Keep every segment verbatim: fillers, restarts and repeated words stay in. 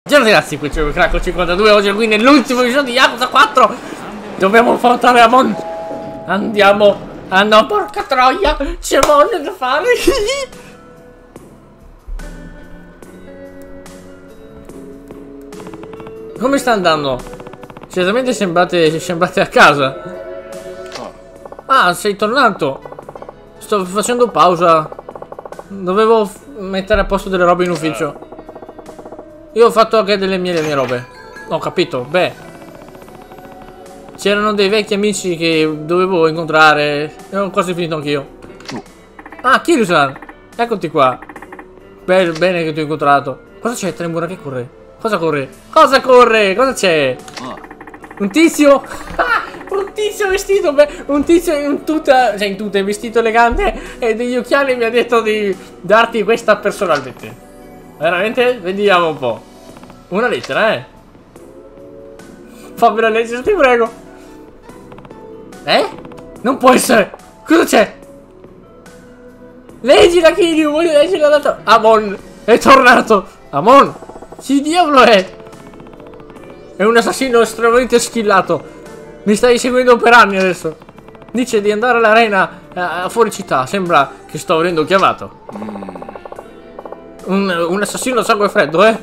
Ciao ragazzi, qui c'è il Cracco cinquantadue, oggi qui nell'ultimo episodio di Yakuza quattro. Dobbiamo affrontare Amon. Andiamo. Ah no, porca troia, c'è Amon da fare. Come sta andando? Certamente sembrate, sembrate a casa. Ah, sei tornato. Sto facendo pausa. Dovevo mettere a posto delle robe in ufficio. Io ho fatto anche delle mie, le mie robe. Ho capito, beh. C'erano dei vecchi amici che dovevo incontrare. E ho quasi finito anch'io. Ah, Kiryu-san, eccoti qua. Beh, bene che ti ho incontrato. Cosa c'è, Tremura, che corre? Cosa corre? Cosa corre? Cosa c'è? Un tizio? Un tizio vestito, beh, un tizio in tuta, cioè in tuta, vestito elegante e degli occhiali mi ha detto di darti questa personalmente. Veramente? Vediamo un po'. Una lettera, eh? Fammela leggere, ti prego. Eh? Non può essere. Cosa c'è? Leggila, Kiryu, voglio leggere la data. Amon è tornato. Amon, chi diavolo è? È un assassino estremamente schillato. Mi stai seguendo per anni adesso. Dice di andare all'arena uh, fuori città. Sembra che sto venendo chiamato. Un, un assassino a sangue freddo, eh?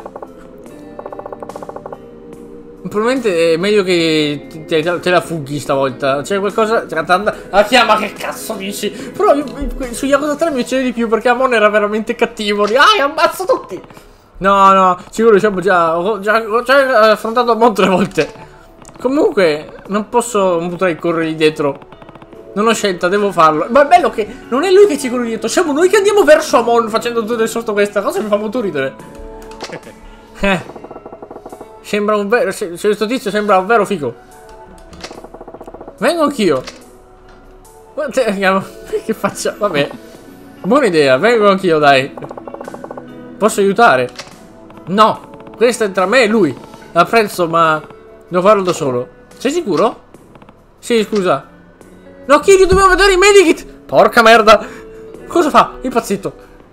Probabilmente è meglio che te, te, te la fughi stavolta. C'è qualcosa. Ah, chiama, che cazzo dici? Però io, su Yakuza tre mi piace di più perché Amon era veramente cattivo. Ah, ammazzo tutti! No, no, sicuro diciamo già. Ho già, ho già affrontato Amon tre volte. Comunque, non posso, non potrei corrergli dietro. Non ho scelta, devo farlo. Ma è bello che non è lui che ci corre dietro, siamo noi che andiamo verso Amon facendo tutto sotto questa cosa. Mi fa molto ridere. Eh. Sembra un vero. Se questo tizio sembra un vero figo. Vengo anch'io. Che faccia? Vabbè. Buona idea, vengo anch'io, dai. Posso aiutare? No. Questa è tra me e lui. Apprezzo, ma devo farlo da solo. Sei sicuro? Sì, scusa. No, Kiryu, dobbiamo vedere i medikit. Porca merda. Cosa fa? Impazzito.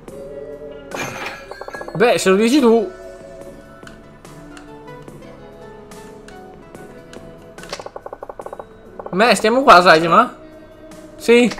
Beh, se lo dici tu. Beh, stiamo qua, Saitama? Sì.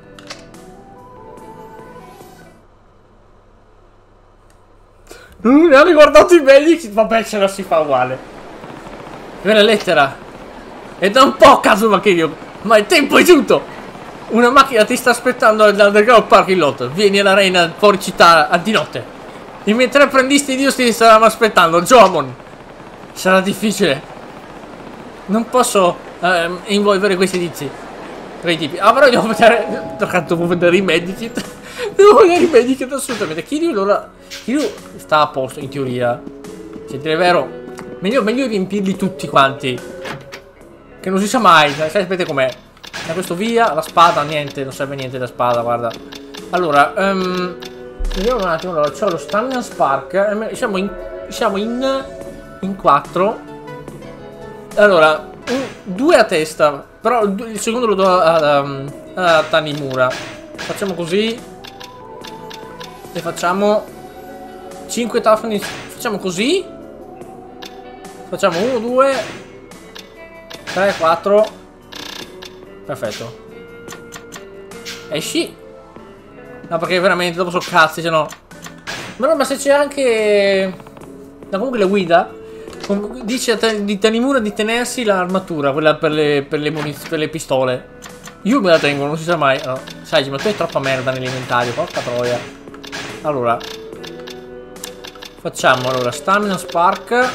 Non hanno guardato i medikit. Vabbè, ce la si fa uguale. Quella lettera. E da un po' Kazuma Kiryu. Ma il tempo è giunto! Una macchina ti sta aspettando all'Underground Parking Lot. Vieni all'arena fuori città di notte. I miei tre apprendisti di Dio ti staranno aspettando. Jomon. Sarà difficile. Non posso ehm, involvere questi tizi. Quei tipi. Ah, però devo vedere. Devo vedere i medikit. Devo vedere i medikit assolutamente. Kiryu allora. Kiryu sta a posto in teoria. Se dire vero. Meglio, meglio riempirli tutti quanti. Che non si sa mai, sapete com'è. Da questo via, la spada, niente, non serve niente la spada, guarda. Allora, um, vediamo un attimo, allora, c'ho lo Stamina Spark, eh, siamo in, siamo in, in quattro. Allora, un, due a testa, però il secondo lo do a, a, a Tanimura. Facciamo così. E facciamo cinque tafoni, facciamo così. Facciamo uno, due... tre, quattro. Perfetto. Esci. No, perché veramente dopo so cazzi, se no. Ma no, ma se c'è anche. No, comunque la guida dice di Tanimura di tenersi l'armatura, quella per le, per le munizioni, per le pistole. Io me la tengo, non si sa mai. No. Sai, ma tu hai troppa merda nell'inventario, porca troia. Allora. Facciamo allora Stamina Spark.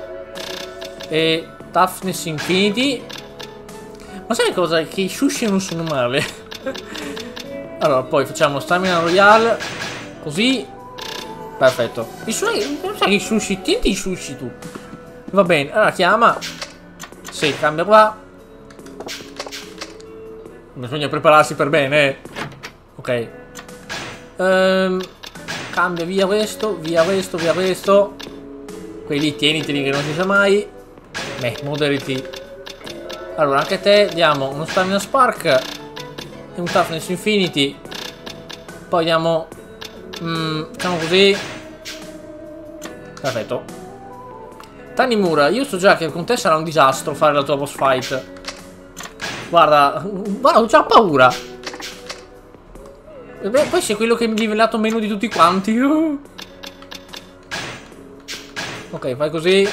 E Toughness Infinity. Ma sai cosa? Che i sushi non sono male. Allora, poi facciamo Stamina Royale. Così. Perfetto. I suoi. Non sai che i sushi. Tienti i sushi tu. Va bene. Allora chiama. Sì, cambia qua. Bisogna prepararsi per bene, eh. Ok. Ehm, cambia via questo. Via questo, via questo. Quelli tieniteli che non si sa mai. Beh, moderati. Allora, anche a te diamo uno Stamina Spark e un Toughness Infinity. Poi diamo mm, facciamo così. Perfetto. Tanimura, io so già che con te sarà un disastro fare la tua boss fight. Guarda, guarda, ho già paura. E beh, poi sei quello che mi ha livellato meno di tutti quanti. Uh. Ok, fai così.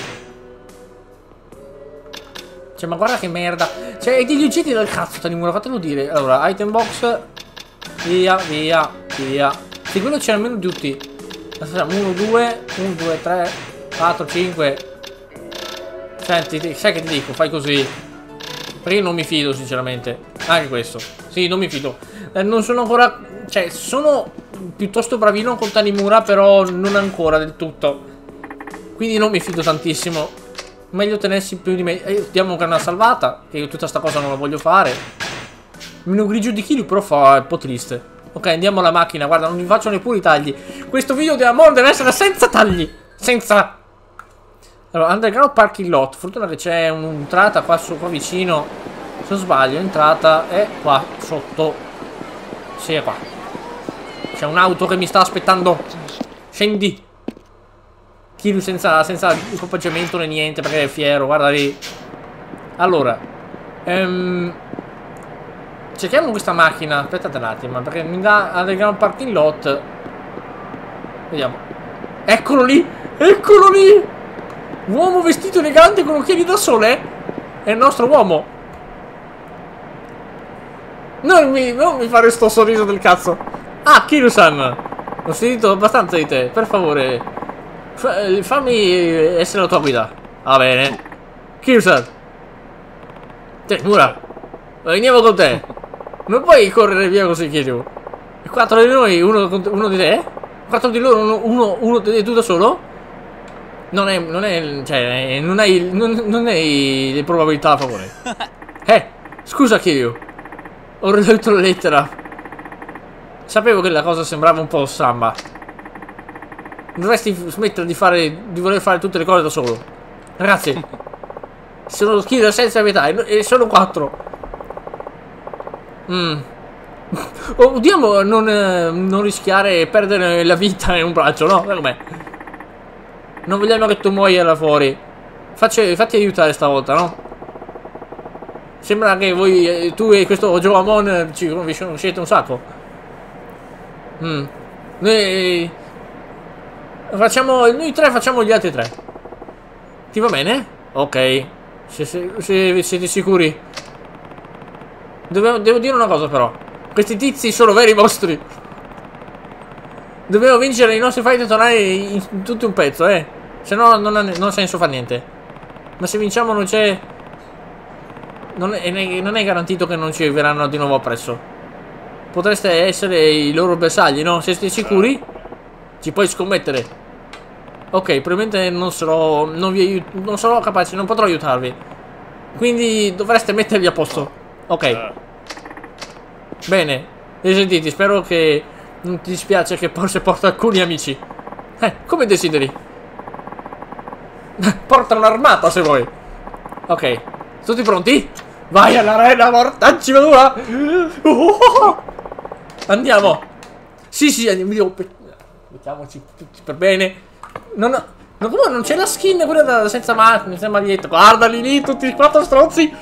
Cioè, ma guarda che merda. Cioè, hai degli oggetti del cazzo, Tanimura, fatelo dire. Allora, item box. Via, via, via. Sì, quello c'è almeno di tutti. Facciamo uno, due, uno, due, tre, quattro, cinque. Senti, sai che ti dico? Fai così. Perché io non mi fido, sinceramente. Anche questo. Sì, non mi fido. Eh, non sono ancora... Cioè, sono piuttosto bravino con Tanimura, però non ancora del tutto. Quindi non mi fido tantissimo. Meglio tenersi più di me. Eh, diamo una salvata. Che io tutta sta cosa non la voglio fare. Meno grigio di Kiryu, però fa un po' triste. Ok, andiamo alla macchina. Guarda, non vi faccio neppure i tagli. Questo video di Amon deve essere senza tagli. Senza... Allora, underground parking lot. Fortuna che c'è un'entrata qua, qua vicino. Se non sbaglio, entrata è qua sotto. Sì, è qua. C'è un'auto che mi sta aspettando. Scendi. Kiryu senza, senza equipaggiamento né niente perché è fiero. Guarda lì. Allora, ehm, cerchiamo questa macchina. Aspettate un attimo, perché mi dà underground parking lot. Vediamo. Eccolo lì. Eccolo lì. Uomo vestito elegante con occhiali da sole. È il nostro uomo. Non mi, non mi fare sto sorriso del cazzo. Ah, Kiryu-san, ho sentito abbastanza di te. Per favore, fa, fammi essere la tua guida. Va bene. Kiryu-san, Tanimura, veniamo con te. Non puoi correre via così, Kiryu. E quattro di noi, uno, uno di te? Quattro di loro, uno, uno, uno di tu da solo? Non è, non è, cioè, non hai, non, non hai le probabilità a favore. Eh, scusa Kiryu, ho riletto la lettera. Sapevo che la cosa sembrava un po' stramba. Dovresti smettere di fare, di voler fare tutte le cose da solo. Ragazzi, sono killer senza pietà e sono quattro. Mm. Odiamo non, non rischiare e perdere la vita in un braccio, no? Com'è? Non vogliamo che tu muoia là fuori. Facci, fatti aiutare stavolta, no? Sembra che voi, tu e questo Joe Amon ci conoscete un sacco. Mm. Noi facciamo, noi tre facciamo gli altri tre. Ti va bene? Ok. Se, se, se siete sicuri. Devo, devo dire una cosa però. Questi tizi sono veri mostri. Dobbiamo vincere i nostri fight e tornare in, in tutto un pezzo, eh. Se no non ha, non ha senso fare niente. Ma se vinciamo non c'è... Non è, non è garantito che non ci verranno di nuovo appresso. Potreste essere i loro bersagli, no? Se siete sicuri, ci puoi scommettere. Ok, probabilmente non sarò, non vi non sarò capace, non potrò aiutarvi. Quindi dovreste mettervi a posto. Ok. Bene, sentiti, spero che non ti dispiace che forse porto alcuni amici. Eh, come desideri. Porta un'armata se vuoi. Ok, tutti pronti? Vai all'arena, mortacci madura. Oh, andiamo. Sì, sì, andiamo. Mettiamoci tutti per bene. Non, ho, non, non c'è la skin quella da, senza, ma, senza maglietta. Guardali lì, tutti i quattro stronzi.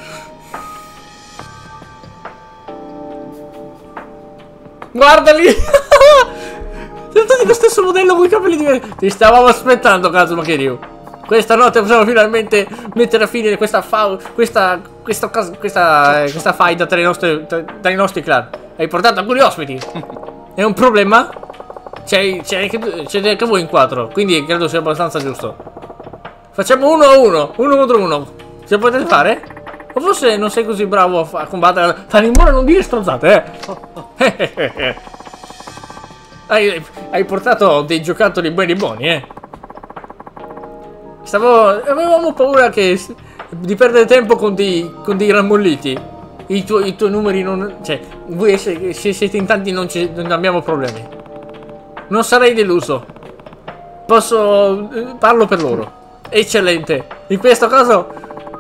Guardali. Sono tutti lo stesso modello con i capelli diversi. Ti stavamo aspettando, Kazuma Kiryu. Questa notte possiamo finalmente mettere a fine questa fa questa questa questa, questa, questa faida tra i nostri tra, tra i nostri clan. Hai portato alcuni ospiti. È un problema? C'è anche, anche voi in quattro, quindi credo sia abbastanza giusto. Facciamo uno a uno, uno contro uno. Ce la potete fare? O forse non sei così bravo a, a combattere. Tanimura, non dire stronzate, eh. hai, hai portato dei giocattoli buoni buoni, eh. Stavo... Avevamo paura che... di perdere tempo con dei... con dei rammolliti. I, tu, I tuoi numeri non... Cioè, voi se, se siete in tanti non, ci, non abbiamo problemi. Non sarei deluso. Posso... Parlo per loro. Eccellente. In questo caso...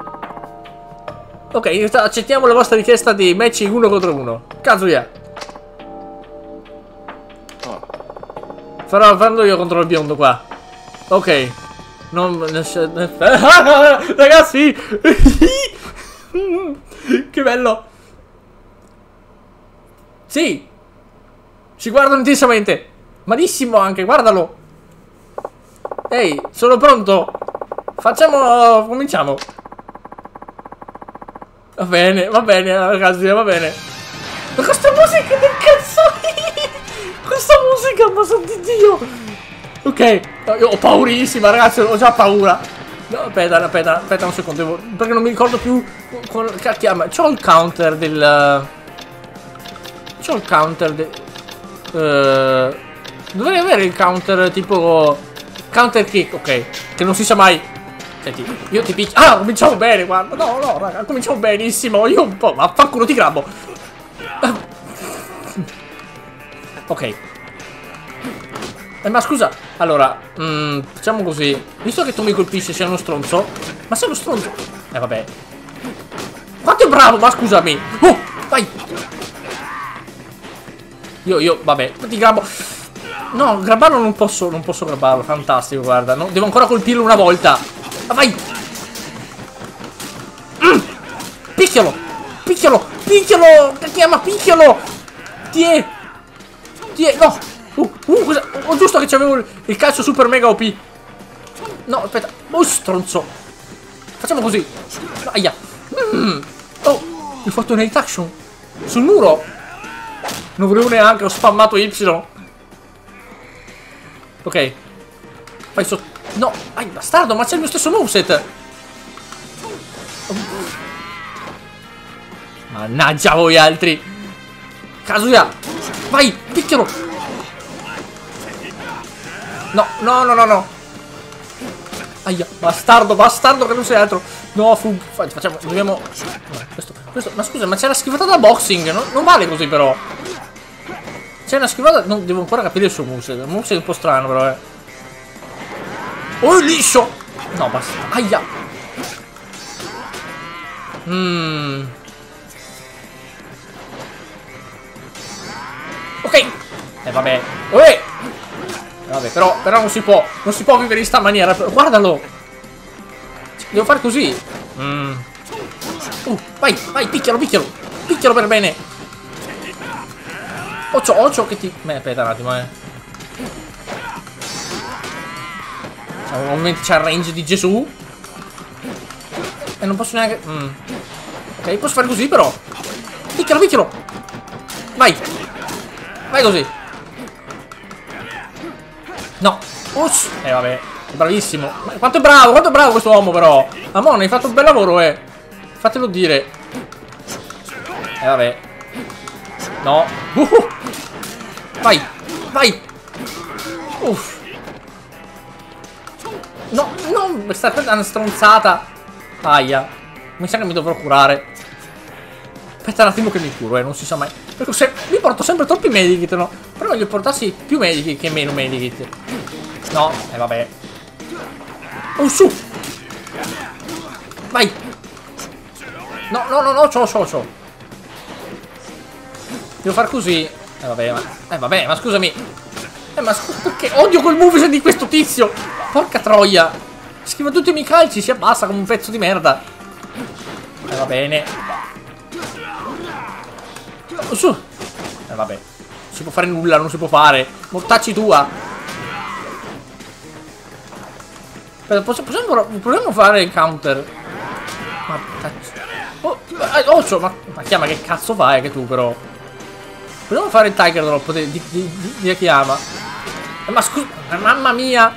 Ok, accettiamo la vostra richiesta di match uno contro uno. Kazuya. Farò, farò io contro il biondo qua. Ok. Non... Ragazzi! Che bello! Sì! Ci guardo intensamente! Malissimo anche, guardalo! Ehi, sono pronto! Facciamo... cominciamo! Va bene, va bene, ragazzi, va bene! Ma questa musica del cazzo! Questa musica, ma santo Dio! Ok, io ho paurissima, ragazzi, ho già paura! No, aspetta, aspetta, aspetta un secondo, devo... perché non mi ricordo più... C'ho il counter del... C'ho il counter del... Uh, dovrei avere il counter tipo counter kick, ok, che non si sa mai. Senti, io ti picchio. Ah, cominciamo bene, guarda. No, no, raga, cominciamo benissimo. Io un po', vaffanculo, ti grabbo. Ok. Eh, ma scusa, allora, mm, facciamo così. Visto che tu mi colpisci, sei uno stronzo. Ma sei uno stronzo. Eh, vabbè. Quanto è bravo, ma scusami. Oh, vai. Io, io, vabbè, ti grabbo. No, grabbarlo non posso, non posso grabbarlo. Fantastico, guarda, no, devo ancora colpirlo una volta. Ma vai. Mm. Picchialo, picchialo, picchialo. Che chiama, picchialo. Tiè. Tiè, no. Uh, uh, cosa? Ho giusto che c'avevo il, il calcio super mega O P. No, aspetta. Oh, stronzo. Facciamo così. Aia. Mm. Oh, ho fatto un hate action sul muro. Non volevo neanche, ho spammato Y. Ok. Fai sotto. No, ai bastardo, ma c'è il mio stesso moveset. Mannaggia voi altri. Kazuya, vai, picchialo. No, no, no, no, no. Aia, bastardo, bastardo che non sei altro. No, fu... Facciamo, dobbiamo... Questo, questo... Ma scusa, ma c'è la schivata da boxing. Non, non vale così però. C'è una schivata... Non devo ancora capire il suo moveset. Il moveset è un po' strano però, eh. Oh, liscio. No, basta. Aia. Mmm. Ok. Eh, vabbè. Uè. Vabbè, però, però non si può. Non si può vivere in sta maniera. Guardalo. Devo fare così. Mm. Uh, vai, vai, picchialo, picchialo. Picchialo per bene. Occhio, occhio che ti... Beh, aspetta un attimo, eh. Ovviamente c'è il range di Gesù. E non posso neanche... Mm. Ok, posso fare così però. Picchialo, picchialo. Vai. Vai così. No. Uff. Eh vabbè. Bravissimo. Ma quanto è bravo, quanto è bravo questo uomo però. Amon, hai fatto un bel lavoro, eh. Fatelo dire. Eh vabbè. No. Uh-huh. Vai. Vai. Uff. No, no, questa è una stronzata. Aia. Mi sa che mi dovrò curare. Aspetta un attimo che mi curo, eh, non si sa mai. Perché se mi porto sempre troppi medikit, no? Però voglio portarsi più medikit che meno medikit. No, e eh, vabbè. Oh, su. Vai. No, no, no, no, c'ho, c'ho, c'ho. Devo far così. Eh vabbè, ma... Eh vabbè, ma scusami. Eh ma scusa, perché odio quel moveset di questo tizio. Porca troia. Schiva tutti i miei calci, si abbassa come un pezzo di merda. Eh va bene. Oh, su. Eh vabbè. Non si può fare nulla, non si può fare. Mortacci tua. Aspetta, possiamo, proviamo a fare il counter. Mortacci. Oh, oh, ma, ma chiama che cazzo fai che tu però? Proviamo a fare il Tiger Drop di, di, di, di, di Akiyama. Eh, ma scusa, mamma mia.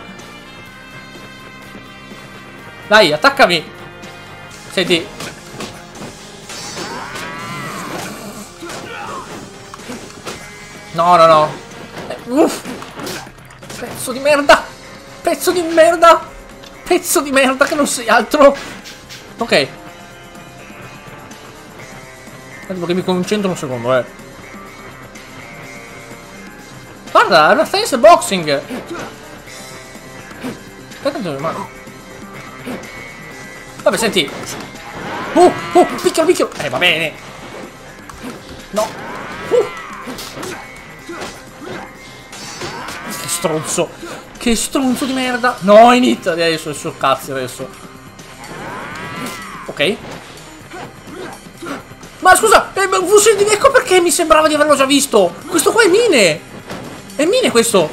Dai, attaccami. Senti. No, no, no. Eh, uff. Pezzo di merda. Pezzo di merda. Pezzo di merda che non sei altro. Ok. Devo che mi concentro un secondo, eh. Guarda, è una stessa boxing. Aspetta, ma... Vabbè, senti. Oh, oh, picchialo, picchialo. Eh, va bene. No. Uh. Che stronzo. Che stronzo di merda. No, inizia adesso, adesso cazzo adesso. Ok. Ma scusa, eh, ecco perché mi sembrava di averlo già visto. Questo qua è Mine. È Mine questo.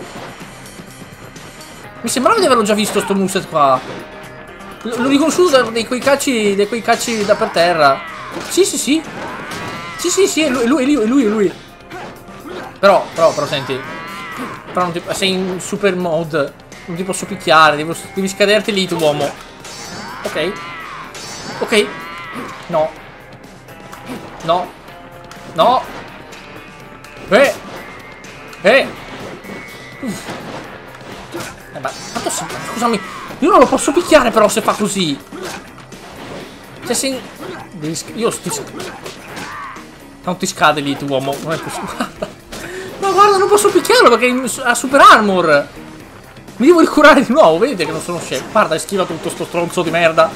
Mi sembrava di averlo già visto sto moveset qua. L'ho riconosciuto da quei calci, da quei calci da per terra. Sì, sì, sì. Sì, sì, sì, è lui, è lui, è lui, è lui. Però, però, però, senti. Però non ti, sei in super mode. Non ti posso picchiare, devo, devi scaderti lì tu uomo. Ok. Ok. No. No. No. Eh. Eh. Uff. Eh, ma tanto sì, scusami. Io non lo posso picchiare però se fa così. Cioè se... Devi... Io sti... Non ti scade lì tu uomo. Non è possibile. Guarda. Ma guarda, non posso picchiarlo perché ha super armor. Mi devo ricurare di nuovo. Vedete che non sono scemo. Guarda, schiva tutto sto stronzo di merda.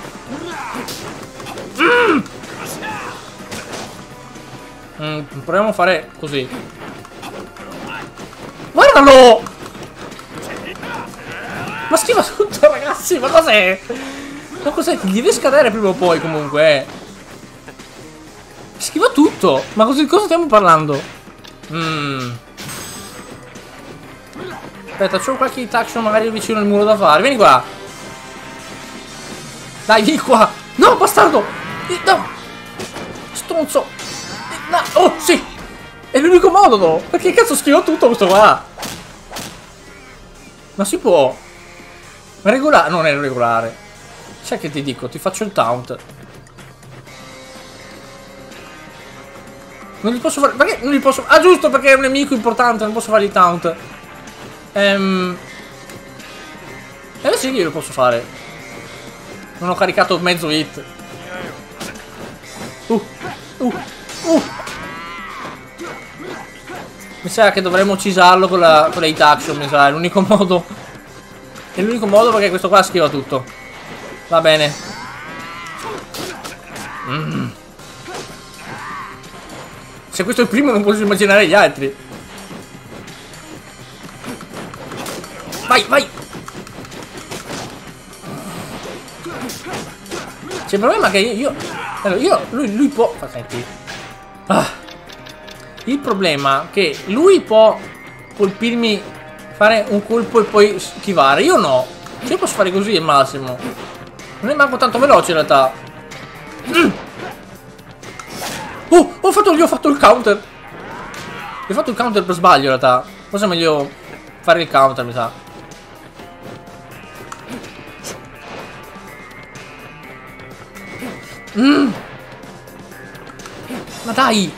Mm. Mm, proviamo a fare così. Guardalo! Ma schiva tutto ragazzi. Ma cos'è? Ma cos'è? Ti deve scadere prima o poi comunque eh. Schiva tutto. Ma così, cosa stiamo parlando? Mmm. Aspetta, c'ho qualche hit action magari vicino al muro da fare. Vieni qua. Dai, vieni qua. No, bastardo. No. Stronzo. No. Oh, sì. È l'unico modo, no. Perché cazzo schiva tutto questo qua? Ma si può. Regolare. Non è regolare. Sai che ti dico? Ti faccio il taunt. Non gli posso fare... Perché non gli posso... Ah, giusto, perché è un nemico importante. Non posso fare il taunt. Ehm... E adesso io lo posso fare. Non ho caricato mezzo hit. Uh, uh, uh. Mi sa che dovremmo uccisarlo con la, con la hit action, mi sa. È l'unico modo. È l'unico modo perché questo qua schiva tutto. Va bene. Mm. Se questo è il primo non posso immaginare gli altri. Vai, vai. C'è il problema che io... Allora, io... Lui, lui può... Senti. Ah. Il problema è che lui può colpirmi, fare un colpo e poi schivare. Io no. Io posso fare così al massimo. Non è manco tanto veloce in realtà. Mm. Oh, ho fatto, gli ho fatto il counter. Gli ho fatto il counter per sbaglio in realtà. Forse è meglio fare il counter, mi sa. Mm. Ma dai.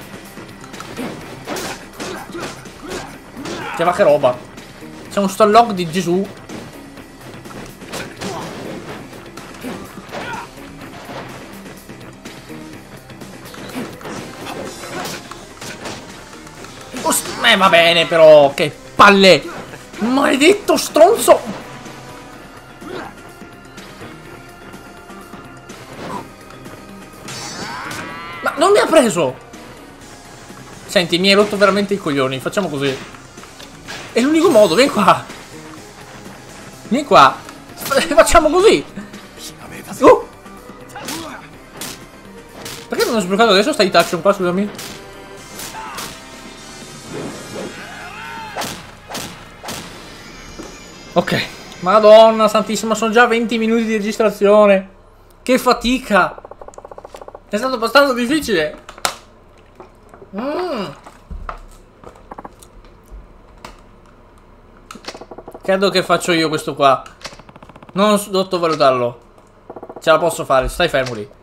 Cioè, ma che roba. C'è un stalog di Gesù. Eh, va bene però. Che palle. Maledetto stronzo. Ma non mi ha preso. Senti, mi hai rotto veramente i coglioni. Facciamo così. È l'unico modo, vieni qua. Vieni qua. Facciamo così. Uh. Perché non ho sbloccato adesso sta hit action qua, scusami? Ok. Madonna santissima, sono già venti minuti di registrazione. Che fatica. È stato abbastanza difficile. Mm. Credo che faccio io questo qua. Non sottovalutarlo. Ce la posso fare, stai fermo lì.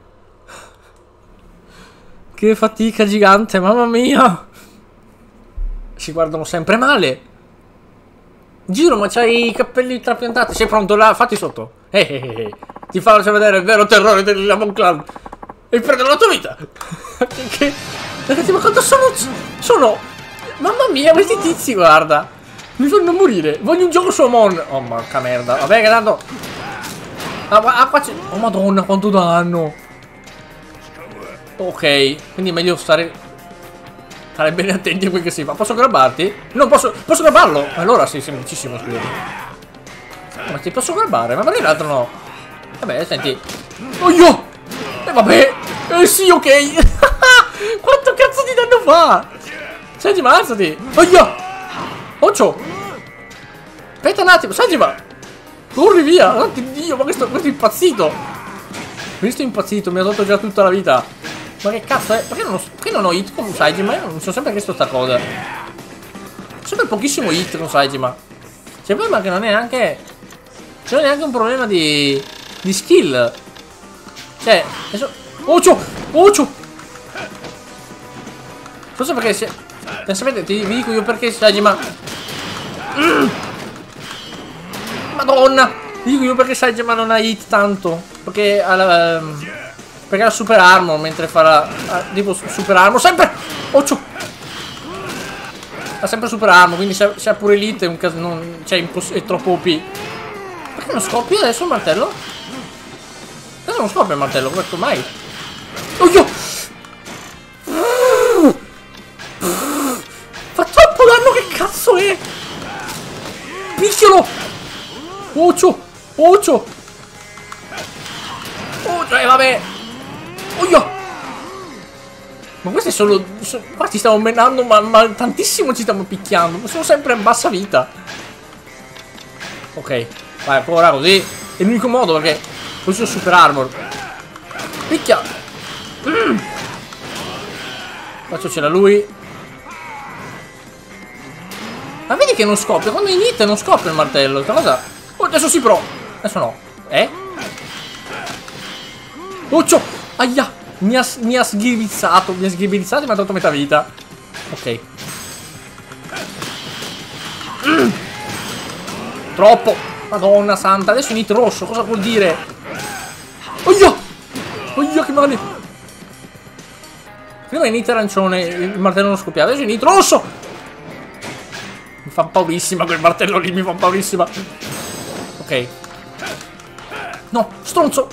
Che fatica gigante, mamma mia. Si guardano sempre male. Giro, ma c'hai i capelli trapiantati. Sei pronto là? Fatti sotto. Eh, eh, eh. Ti faccio vedere il vero terrore del Lamon Clan. E prenderò la tua vita. che, che... Ragazzi, ma quanto sono... Sono... Mamma mia, questi tizi, guarda. Mi fanno morire. Voglio un gioco su Amon. Oh, porca merda. Vabbè, che tanto... Ah, ah, qua c'è... Oh, madonna, quanto danno. Ok, quindi è meglio stare... Stare bene attenti a quel che si fa. Posso grabbarti? Non posso. Posso grabbarlo? Allora sì, semplicissimo, scusami. Ma ti posso grabbare? Ma perché l'altro no? Vabbè, senti. Oh io! E eh, vabbè! Eh sì, ok! Quanto cazzo di danno fa? Senti, ma alzati! Oh io! Occio! Aspetta un attimo, senti, ma corri via! Oddio, Dio, ma questo, questo è impazzito! Questo è impazzito, mi ha tolto già tutta la vita. Ma che cazzo è? Perché non ho, perché non ho hit con Saejima? Io non so sempre chiesto sta cosa. Ho sempre pochissimo hit con Saejima. Cioè, poi ma che non è neanche. Non è neanche un problema di. di skill. Cioè, adesso. Occhio! Occhio! Forse perché se. Sapete, ti vi dico io perché Saejima. Mm. Madonna! Ti dico io perché Saejima non ha hit tanto. Perché ha la. Um, perché ha super armor mentre fa la. Ha, tipo super armor. Sempre! Occhio! Ha sempre super armor, quindi se, se ha pure elite è un caso. Non. Cioè è troppo O P. Perché non scoppia adesso il martello? Adesso non scoppia il martello, questo mai. Oddio! Fa troppo danno, che cazzo è? Picchialo! Occhio! Occhio! Occhio! E eh, vabbè! Oddio! Ma questi sono. sono qua ci stiamo menando, ma, ma tantissimo ci stiamo picchiando. Ma sono sempre in bassa vita. Ok. Vai, ancora così. È l'unico modo perché così ho super armor. Picchia. Mm. Faccio c'era lui. Ma vedi che non scoppia. Quando inizia non scoppia il martello. Questa cosa. Oh, adesso sì però. Adesso no. Eh? Occhio. Aia. Mi ha, mi ha sghibizzato. Mi ha sghibizzato e mi ha tolto metà vita. Ok. Mm. Troppo. Madonna santa, adesso inizio rosso, cosa vuol dire? Oia! Oia che male! Prima inizio arancione, il martello non scoppiava, adesso inizio rosso! Mi fa paurissima quel martello lì, mi fa paurissima. Ok. No, stronzo!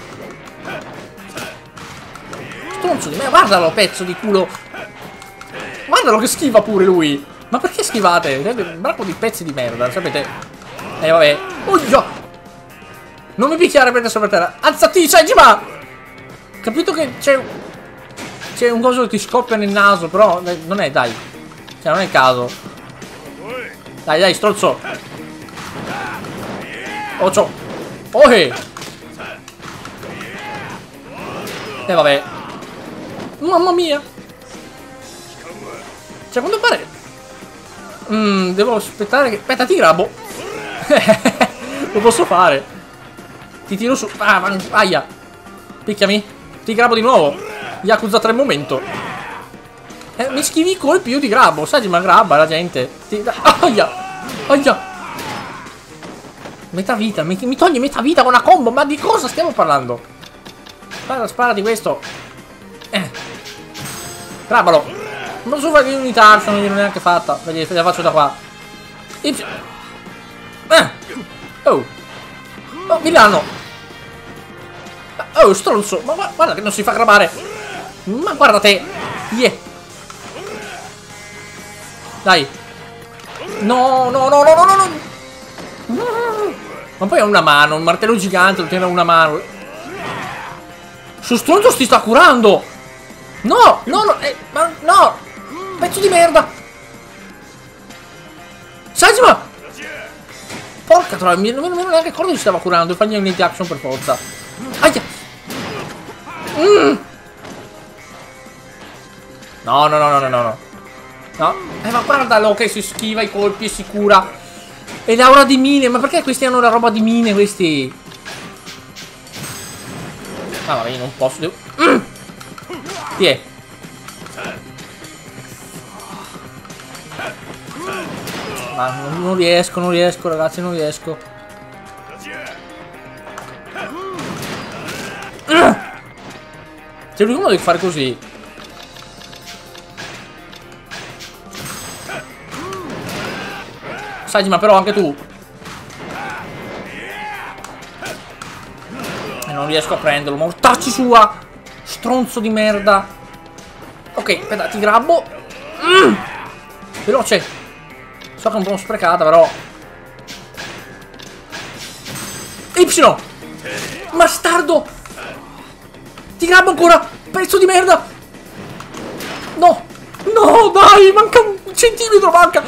Stronzo di me, guardalo, pezzo di culo! Guardalo che schiva pure lui! Ma perché schivate? Un bracco di pezzi di merda, sapete? Eh vabbè. Uia! Non mi picchiare per sopra terra. Alzati, Saejima! Capito che c'è. C'è un coso che ti scoppia nel naso, però. Non è, dai. Cioè, non è il caso. Dai, dai, stronzo. Occhio. Oh eh. Eh vabbè. Mamma mia. Cioè, quando pare. Mmm, devo aspettare che. Aspetta, ti grabo. Lo posso fare. Ti tiro su. Ah, man... aia. Picchiami. Ti grabo di nuovo. Yakuza tre momento. Eh, mi schivi i colpi, io ti grabo. Sai, ma grabba la gente. Ti... Aia. Aia. Metà vita. Mi, mi togli metà vita con una combo. Ma di cosa stiamo parlando? Spara, spara di questo. Eh. Grabalo. Non posso fare di unità. Non l'ho neanche fatta. Vedi, la faccio da qua. E... Eh. Oh. Oh, Milano. Oh, stronzo. Ma guarda che non si fa grabare. Ma guarda te. Yeah. Dai. No, no, no, no, no, no, no. Ma poi ha una mano. Un martello gigante lo tiene a una mano. Su stronzo ti sta curando. No, no, no. Eh, ma no. Pezzo di merda. Saejima. Porca troia, non mi ero neanche accorto che ci stava curando. E fagli un hit action per forza. Aia. Mm. No, no, no, no, no, no. No. Eh, ma guardalo che si schiva i colpi e si cura. E l'aura di mine. Ma perché questi hanno la roba di mine, questi? Ah, vabbè, io non posso. Devo... Mm. Chi è? Ma non, non riesco, non riesco, ragazzi, non riesco. C'è l'unico modo di fare così. Saejima, però anche tu. E non riesco a prenderlo. Mortacci sua. Stronzo di merda. Ok, aspetta, ti grabbo. Mm. Veloce. So che è un po' sprecata, però. Y. Bastardo. Ti grabbo ancora. Pezzo di merda. No. No, dai, manca un centimetro, manca.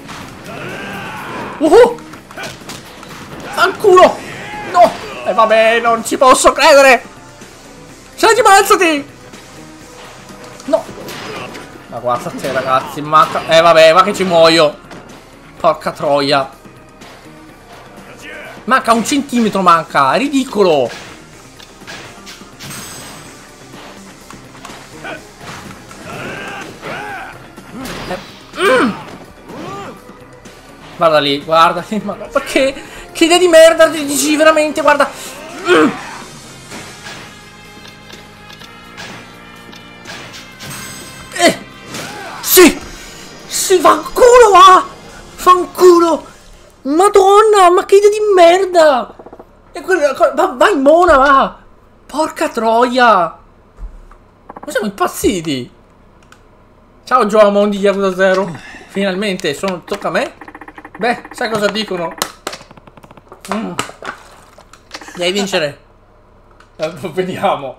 Uh. Al culo. No. E eh, vabbè, non ci posso credere. Senti, alzati. No. Ma guarda te, ragazzi, manca. Eh vabbè, va che ci muoio. Porca troia. Manca un centimetro, manca. È ridicolo. Mm. Guarda lì, guarda lì, ma perché? Che idea di merda dici veramente, guarda. Mm. Eh. Sì. Sì, fanculo va. Fanculo. Madonna, ma che idea di merda. E quella, va, vai mona, va. Porca troia. Ma siamo impazziti. Ciao Giomon di Yakuza Zero. Finalmente sono, tocca a me. Beh, sai cosa dicono? Mm. Devi vincere. Eh, vediamo.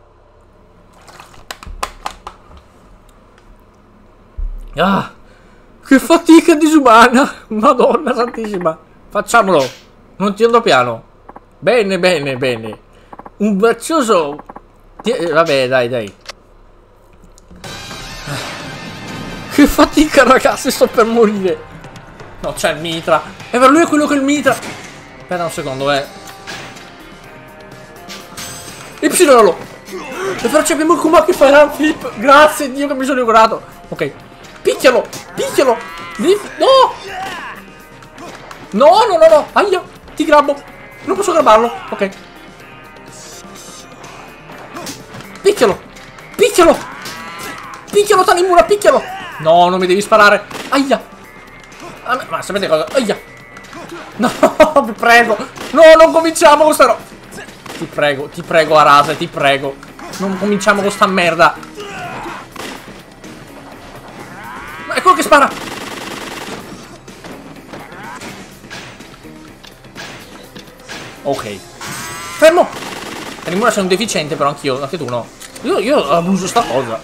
Ah, che fatica disumana. Madonna santissima. Facciamolo. Non ti andò piano. Bene, bene, bene. Un baccioso. Eh, vabbè, dai, dai. Che fatica, ragazzi, sto per morire. No, c'è il mitra. E per lui è quello che è il mitra. Aspetta un secondo, eh. Ipsilolo. E però abbiamo il Kuma che fa un flip. Grazie Dio che mi sono curato. Ok. Picchialo. Picchialo. No. No, no, no, no. Aia. Ti grabbo. Non posso grabbarlo. Ok. Picchialo. Picchialo. Picchialo, Tanimura, picchialo. No, non mi devi sparare. Aia. Ah, ma sapete cosa? Aia. No, vi prego. No, non cominciamo con sta roba. Ti prego, ti prego, Arase, ti prego. Non cominciamo con sta merda. Ma è quello che spara. Ok. Fermo. Tanimura sei un deficiente, però anch'io, anche tu no. Io, io abuso sta cosa.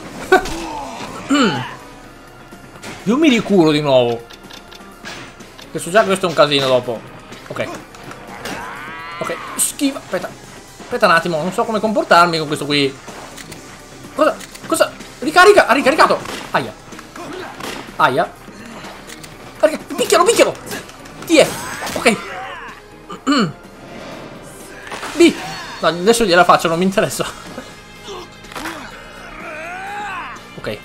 Io mi ricuro di nuovo. Che so già che questo è un casino dopo. Ok. Ok, schiva. Aspetta. Aspetta un attimo, non so come comportarmi con questo qui. Cosa? Cosa? Ricarica! Ha ricaricato! Aia. Aia. Picchialo, picchialo! Ti è. Ok. B. No, adesso gliela faccio, non mi interessa. Ok.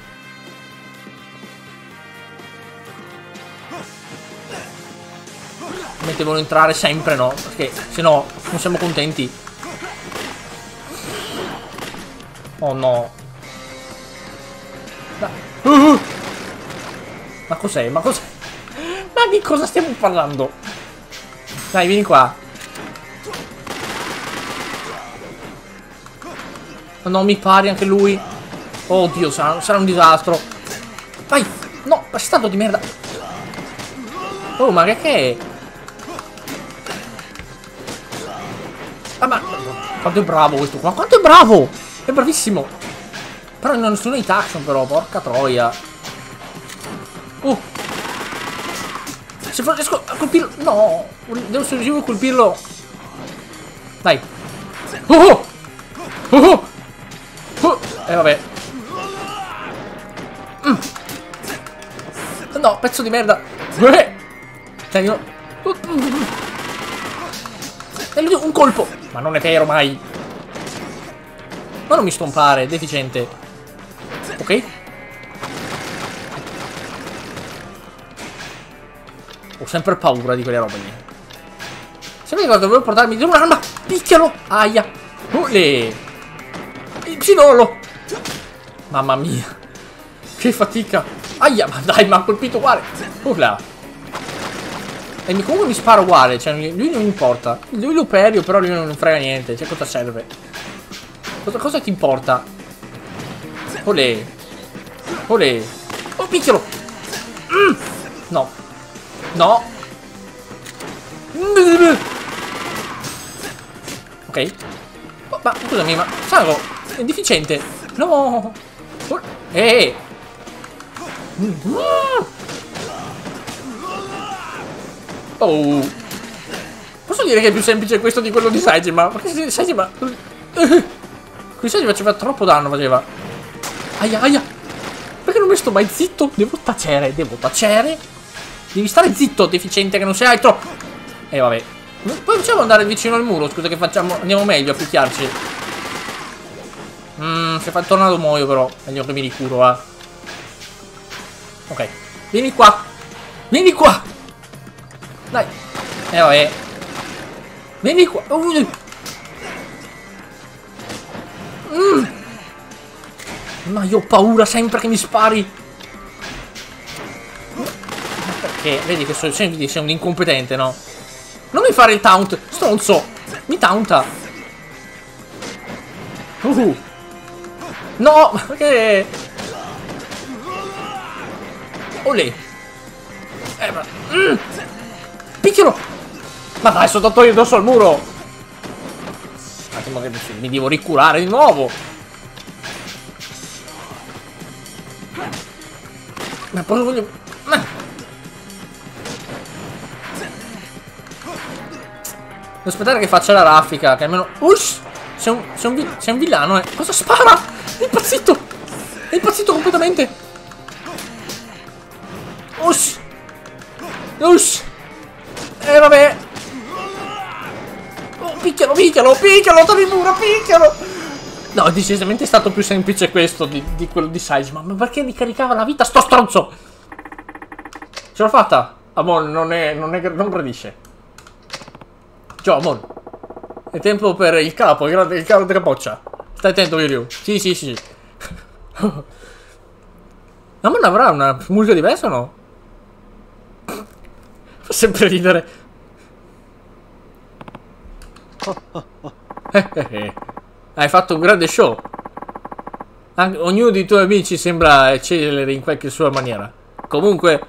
Devono entrare sempre, no? Perché se no non siamo contenti. Oh no. Uh -huh. Ma cos'è? Ma cos'è? Ma di cosa stiamo parlando? Dai, vieni qua. Non mi pari anche lui. Oddio, sarà, sarà un disastro. Vai. No, bastardo di merda. Oh, ma che è? Ah, ma quanto è bravo questo qua. Quanto è bravo. È bravissimo. Però non sono i action però. Porca troia. Uh. Se riesco a colpirlo. No. Devo se riuscire a colpirlo. Dai. Uh -huh. Uh -huh. Uh. E eh, vabbè. Mm. No, pezzo di merda. Eh. Dai, io. Uh. Un colpo. Ma non è vero mai. Ma non mi stompare, deficiente. Ok. Ho sempre paura di quelle robe lì. Sapete cosa dovevo portarmi? Di un'arma. Picchialo. Aia. Olè. Ipsilolo. Mamma mia. Che fatica. Aia. Ma dai, mi ha colpito uguale. Urla. E comunque mi spara uguale, cioè lui non importa. Lui lo perio, però lui non frega niente. Cioè cosa serve? Cosa, cosa ti importa? Olè. Olè. Oh, picchialo! Mm. No. No. Ok. Oh, ma scusami, ma Sago è deficiente. No. Eh. Oh. Posso dire che è più semplice questo di quello di Saejima? Ma che Saejima... Qui Saejima faceva troppo danno, faceva. Aia, aia. Perché non mi sto mai zitto? Devo tacere, devo tacere. Devi stare zitto, deficiente, che non sei altro. E eh, vabbè. Poi facciamo andare vicino al muro, scusa, che facciamo... Andiamo meglio a picchiarci. Mmm, se fa il tornado muoio però. Meglio che mi ricuro, eh. Ok. Vieni qua. Vieni qua. Dai. E eh, vabbè. Vieni qua. Uh. Mm. Ma io ho paura sempre che mi spari. Perché? Vedi che so, sei un incompetente, no? Non mi fare il taunt, stronzo. Mi taunta. Uh. No, perché? Olè. Eh, ma... Mm. Picchialo. Ma dai, sono andato io addosso al muro. Un attimo che mi devo ricurare di nuovo. Ma poi voglio... Ma... Devo aspettare che faccia la raffica, che almeno... Ush! Sei un, sei un, sei un villano, eh. Cosa spara? È impazzito! È impazzito completamente! Ush! Ush! Eh, vabbè! Oh, picchialo, picchialo, picchialo, torni il muro, picchialo! No, decisamente è stato più semplice questo di, di quello di Saejima. Ma perché mi caricava la vita sto stronzo? Ce l'ho fatta! Amon, non è... non è... non gradisce. Ciao, Amon. È tempo per il capo, il, grande, il capo della capoccia. Stai attento, Ryu. Sì, sì, sì. Amon avrà una musica diversa o no? Fa sempre ridere. Hai fatto un grande show. Anche, ognuno dei tuoi amici sembra eccellere in qualche sua maniera. Comunque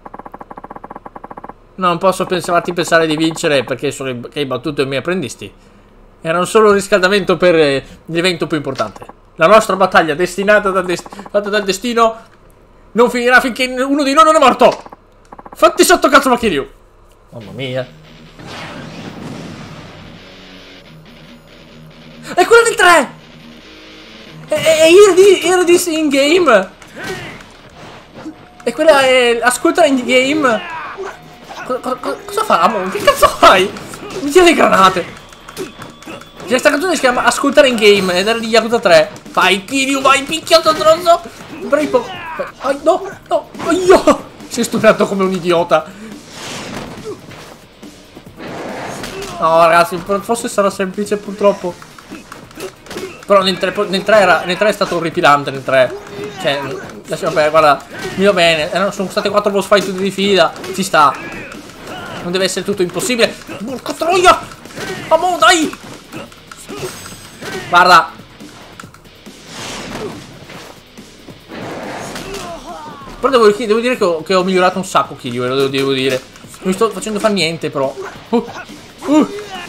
non posso farti pensare di vincere perché sono che hai battuto i miei apprendisti. Erano solo un riscaldamento per eh, l'evento più importante. La nostra battaglia destinata dal, dest fatta dal destino non finirà finché uno di noi non è morto. Fatti sotto, cazzo, ma Kiryu. Mamma mia. È quella del tre! È Irdis in game! E quella è... Ascolta in game! Co co co cosa fa? Amon? Che cazzo fai? Mi tira le granate! Questa canzone si chiama Ascoltare in game ed era di Yakuza tre. Vai Kiryu, vai, picchiato tronzo! Bravo! Ai, no, no, io! Si è studiato come un idiota! No ragazzi, forse sarà semplice purtroppo. Però nel tre, nel tre, era, nel tre è stato orripilante, nel tre. Cioè, lasciamo perdere, guarda, mi va bene. Sono state quattro boss fight tutti di fila. Ci sta. Non deve essere tutto impossibile. Porca troia! Amore, dai! Guarda. Però devo, devo dire che ho, che ho migliorato un sacco Kiryu, lo devo, devo dire. Non mi sto facendo fare niente, però. Uh, uh.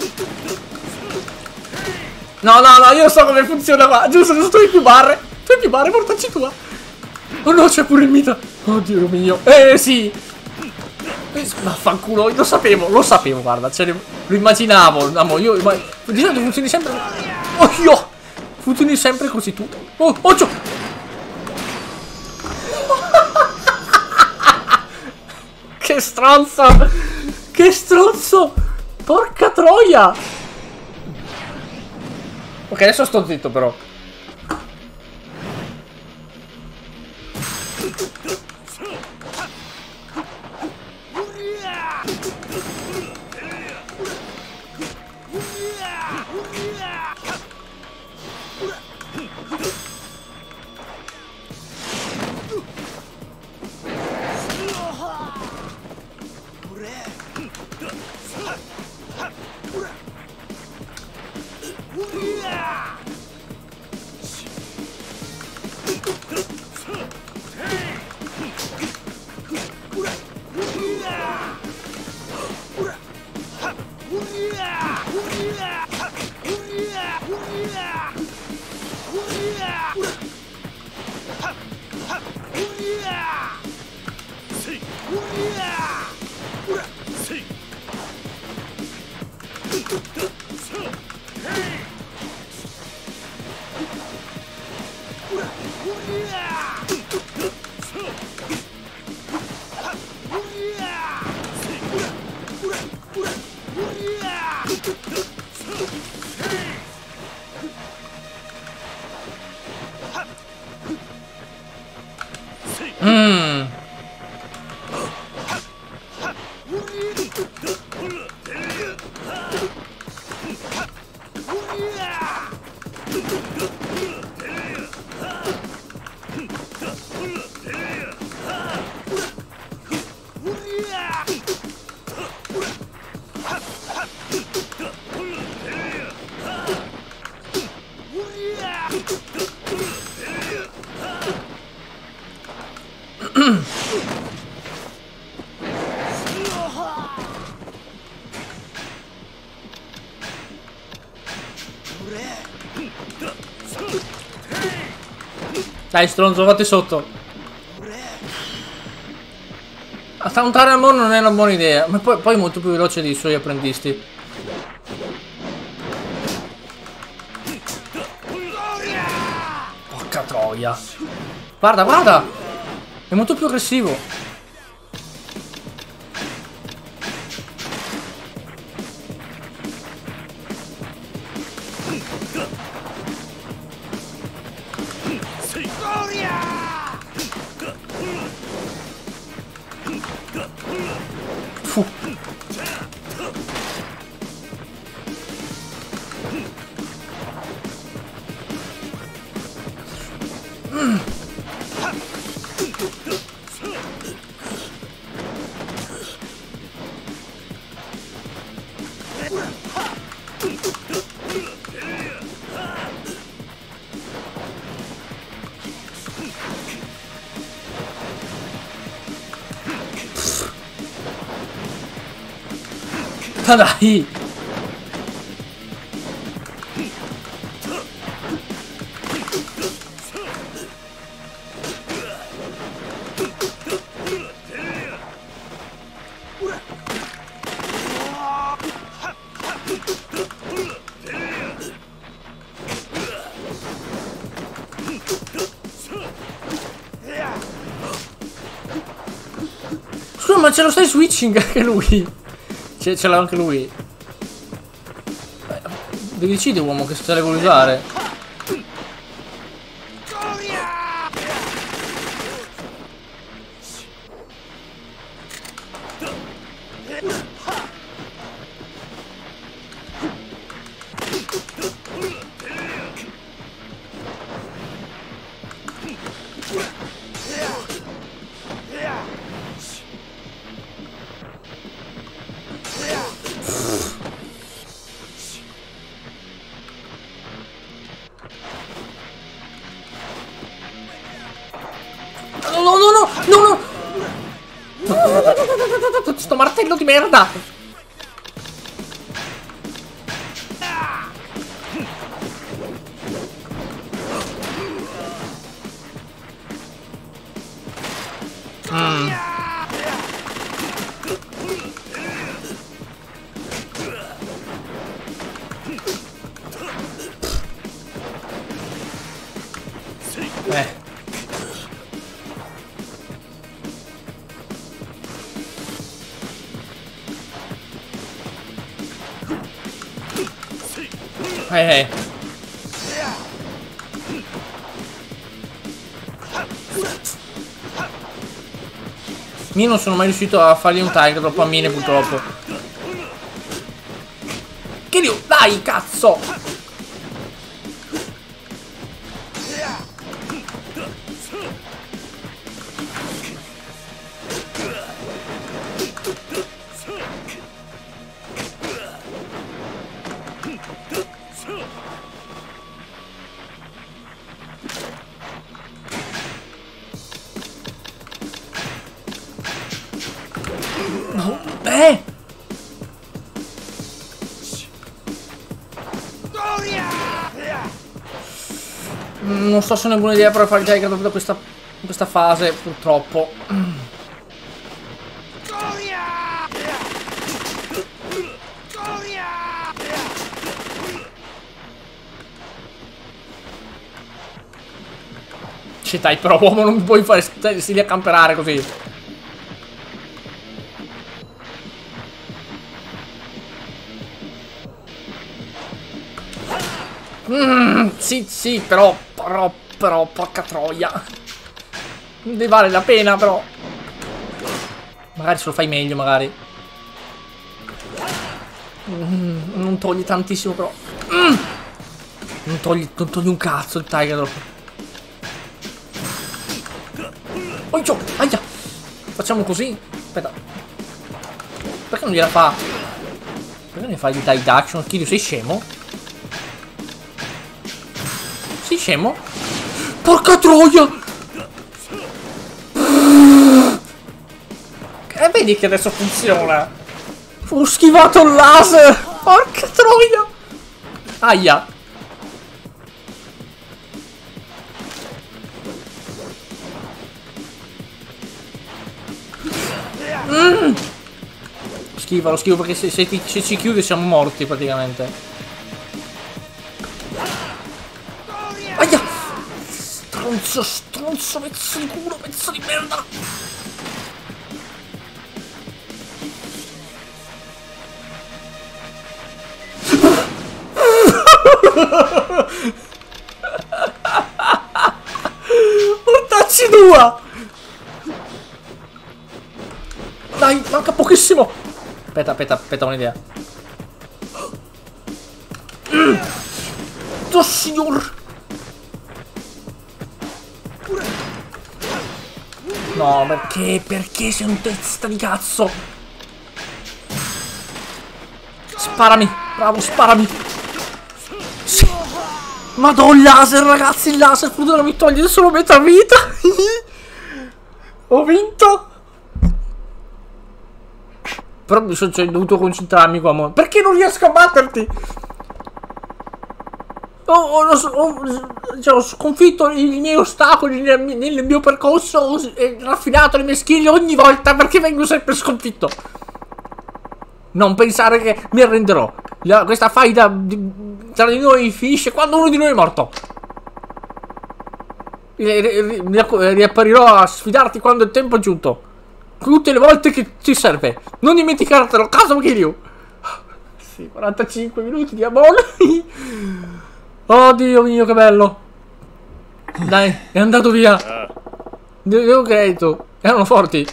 No, no, no, io so come funziona qua. Giusto, giusto, tu hai più barre. Tu hai più barre, mortacci tua. Oh no, c'è pure il mita. Oh Dio mio. Eh, sì. Vaffanculo, lo sapevo, lo sapevo, guarda. Cioè, lo immaginavo. Amo, io... Ma, di solito funzioni sempre... Oh, io. Funzioni sempre così tu. Oh, occhio. Che stronzo. Che stronzo. Porca troia. Ok, adesso sto zitto però. Dai stronzo, fatti sotto. Attauntare al mondo non è una buona idea. Ma poi, poi è molto più veloce dei suoi apprendisti. Porca troia. Guarda, guarda. È molto più aggressivo. Fu. Mm. Ma dai! Scusa, ma ce lo stai switching anche lui? Ce l'ha anche lui. Devi decidere, uomo, che se le vuoi usare. No, no, no, no, no! Sto martello di merda! Mm. Eh. Ehi, ehi. Io non sono mai riuscito a fargli un tag troppo a mine, purtroppo. Che dio, dai, cazzo! No, eh! Non so se è una buona idea per fare il tag da questa, questa fase, purtroppo. Ci dai, però uomo, non puoi fare stili a camperare così. Mm, sì, sì, però, però, però, porca troia. Ne vale la pena, però. Magari se lo fai meglio, magari. Mm, non togli tantissimo, però. Mm, non, togli, non togli un cazzo il Tiger Drop. Oh, aia. Facciamo così. Aspetta. Perché non gliela fa? Perché non gli fai il die action? Kirio, sei scemo? Sei scemo? Porca troia! E vedi che adesso funziona. Ho schivato il laser. Porca troia. Aia. Schiva, lo schivo perché se, se, ti, se ci chiude siamo morti praticamente. Aia! Stronzo, stronzo, pezzo di culo, pezzo di merda! Mortacci tua! Dai, manca pochissimo! Aspetta, aspetta, aspetta, un'idea. Oh signor! No, perché? Perché sei un testa di cazzo? Sparami! Bravo, sparami! Sì. Madonna, laser, ragazzi, il laser futuro mi toglie solo metà vita! Ho vinto! Però mi sono cioè, dovuto concentrarmi qua. Perché non riesco a batterti? Ho, ho, ho, cioè, ho sconfitto i miei ostacoli nel, nel mio percorso e raffinato le mie skill ogni volta perché vengo sempre sconfitto. Non pensare che mi arrenderò. La, questa faida tra di noi finisce quando uno di noi è morto. Riapparirò a sfidarti quando il tempo è giunto. Tutte le volte che ti serve. Non dimenticartelo, caso Kiryu. Sì, quarantacinque minuti di Amon. Oh Dio mio, che bello. Dai, è andato via. Devo credito. Erano forti.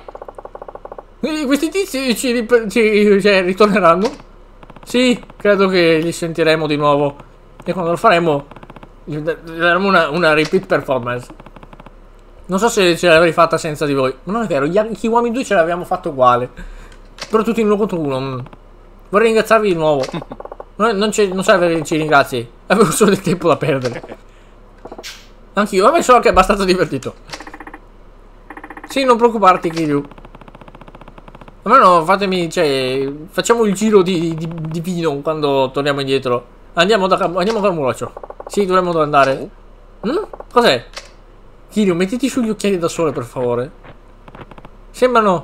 E questi tizi ci, ci cioè, ritorneranno? Sì, credo che li sentiremo di nuovo. E quando lo faremo daremo una, una repeat performance. Non so se ce l'avrei fatta senza di voi. Ma non è vero, gli Kiwami due ce l'abbiamo fatto uguale. Però tutti in uno contro uno. Vorrei ringraziarvi di nuovo. Non, non, non serve che ci ringrazi. Avevo solo del tempo da perdere. Anch'io, a me so che è abbastanza divertito. Sì, non preoccuparti, Kiryu. Almeno fatemi, cioè, facciamo il giro di, di, di vino quando torniamo indietro. Andiamo da andiamo a Kamurocho. Sì, dovremmo andare. Mm? Cos'è? Kiryu, mettiti sugli occhiali da sole, per favore. Sembrano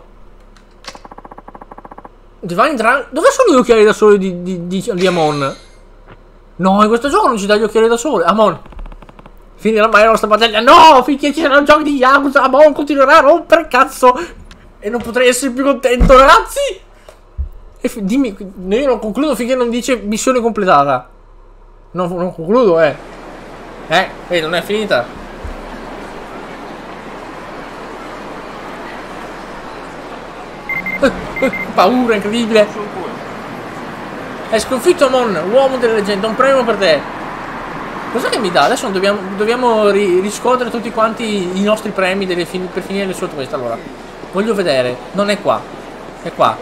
Divine Dragon. Dove sono gli occhiali da sole di, di, di, di Amon? No, in questo gioco non ci dà gli occhiali da sole. Amon, finirà mai la nostra battaglia? No, finché ci saranno giochi di Yakuza, Amon continuerà a rompere cazzo. E non potrei essere più contento, ragazzi. E dimmi, io non concludo finché non dice missione completata. Non, non concludo, eh. Eh, eh, non è finita. Eh, eh, paura incredibile. Hai sconfitto Amon, uomo delle leggende, un premio per te. Cos'è che mi dà? Adesso dobbiamo, dobbiamo ri riscuotere tutti quanti i nostri premi delle fin per finire le sue quest. Allora, voglio vedere. Non è qua. È qua.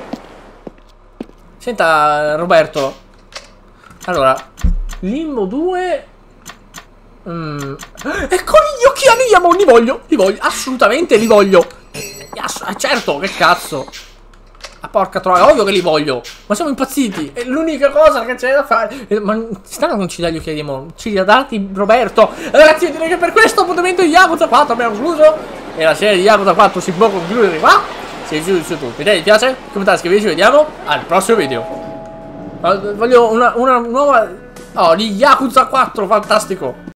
Senta, Roberto. Allora, Limbo due. Mm. Eccoli gli occhiali di Amon, li voglio. Li voglio, assolutamente li voglio. Ass certo, che cazzo. Ah, porca troia, ovvio che li voglio. Ma siamo impazziti. È l'unica cosa che c'è da fare. Eh, ma strano non ci dà gli occhiali di Amon. Ci li ha dati Roberto. Ragazzi, io direi che per questo appuntamento di Yakuza quattro abbiamo concluso. E la serie di Yakuza quattro si può concludere qua. Se vi piace su vi piace, commentate, scrivete, ci vediamo al prossimo video. Voglio una, una nuova. Oh, di Yakuza quattro, fantastico.